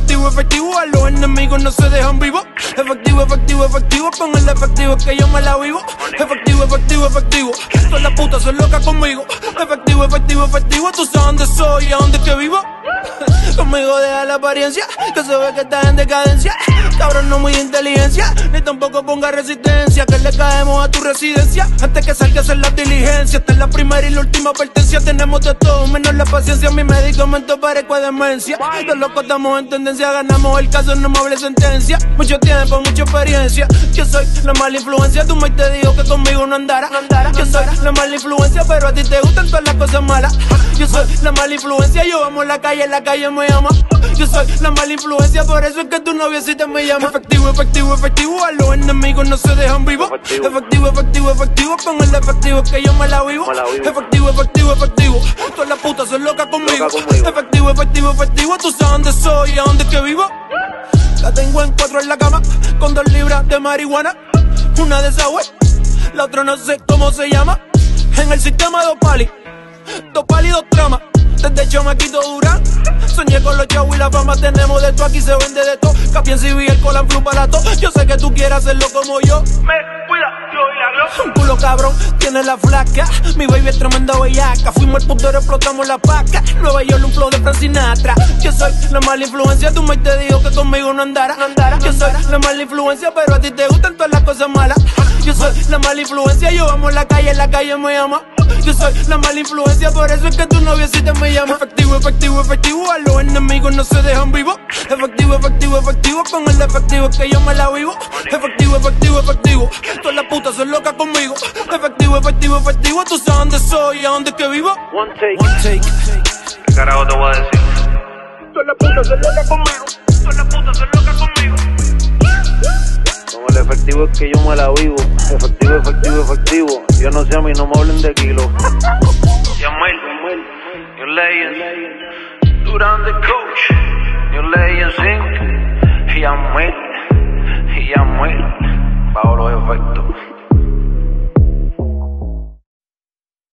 efectivo, efectivo, a los enemigos no se dejan vivos. Efectivo, efectivo, efectivo, con el efectivo que yo me la vivo. Efectivo, efectivo, efectivo, todas las putas son locas conmigo. Efectivo, efectivo, efectivo, tú sabes dónde soy y a dónde que vivo. Conmigo deja la apariencia, que se ve que estás en decadencia. Cabrón, no muy de inteligencia, ni tampoco ponga resistencia, que le caemos a tu residencia antes que salgas en la diligencia. Esta es la primera y la última advertencia. Tenemos de todo, menos la paciencia. Mi medicamento parezco demencia. Los locos estamos en tendencia, ganamos el caso, no me hable sentencia. Mucho tiempo, mucha experiencia. Yo soy la mala influencia, tu mate te dijo que conmigo no andara. Yo soy la mala influencia, pero a ti te gustan todas las cosas malas. Yo soy la mala influencia, yo amo la calle me llama. Yo soy la mala influencia, por eso es que tu noviecita me llama. Efectivo, efectivo, efectivo, a los enemigos no se dejan vivos. Efectivo, efectivo, efectivo, con el efectivo que yo me la vivo. Efectivo, efectivo, efectivo, todas las putas son locas conmigo. Efectivo, efectivo, efectivo, tú sabes dónde soy y a dónde que vivo. La tengo en 4 en la cama, con 2 libras de marihuana. Una de esas, wey, la otra no sé cómo se llama. En el sistema 2 pali, 2 pali, 2 tramas. Desde chamaquito Durán, soñé con los chavos y la fama. Tenemos de todo, aquí se vende de todo. Capien civil, el colan flu para todo. Yo sé que tú quieres hacerlo como yo. Me cuida, yo y la gloria. Un culo cabrón, tiene la flaca. Mi baby es tremenda bellaca. Fuimos el putero, explotamos la paca. Nueva York, un flow de Frank Sinatra. Yo soy la mala influencia, tu mate te dijo que conmigo no andara. Yo soy la mala influencia, pero a ti te gustan todas las cosas malas. Yo soy la mala influencia, yo amo la calle me llama. Yo soy la mala influencia, por eso es que tu noviecita me llama. Efectivo, efectivo, efectivo, a los enemigos no se dejan vivos. Efectivo, efectivo, efectivo, con el efectivo que yo me la vivo. Efectivo, efectivo, efectivo, todas las putas son locas conmigo. Efectivo, efectivo, efectivo, tú sabes dónde soy y a dónde que vivo. One take. ¿Qué carajo te voy a decir? Todas las putas son locas conmigo. Todas las putas son locas conmigo. Con el efectivo es que yo me la vivo. Efectivo, efectivo, efectivo. Yo no sé, a mí no me hablen de kilos. Yamel, you're legend. Durán the coach.